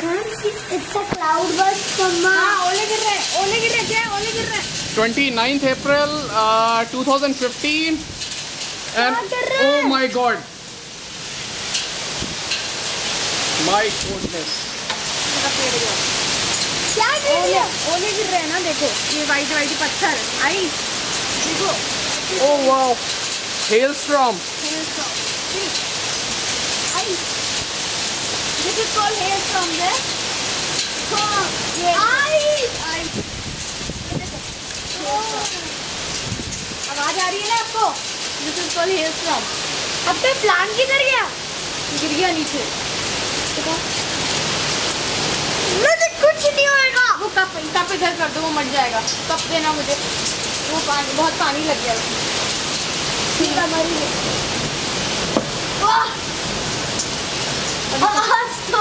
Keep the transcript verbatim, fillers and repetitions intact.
It's a cloud burst, Mama. हाँ, ओले गिर रहे हैं, ओले गिर रहे हैं, क्या ओले गिर रहे हैं? twenty-ninth April uh, twenty fifteen and oh my god, my goodness. क्या गिर रहा है? ओले गिर रहे हैं ना, देखो ये वाइट वाइट पत्थर आई, देखो। Oh wow, hailstorm. I, this is called hailstorm there. हाँ, ये आई, आई। आवाज आ रही है ना आपको? This is called hailstorm. अब पे प्लान किधर गया? गिर गया नीचे। देखो। मुझे कुछ नहीं होएगा। वो कप कप इधर कर दो, वो मर जाएगा। कप देना मुझे। वो पानी बहुत पानी लग गया उसमें। ठीक है, मरी है। वाह।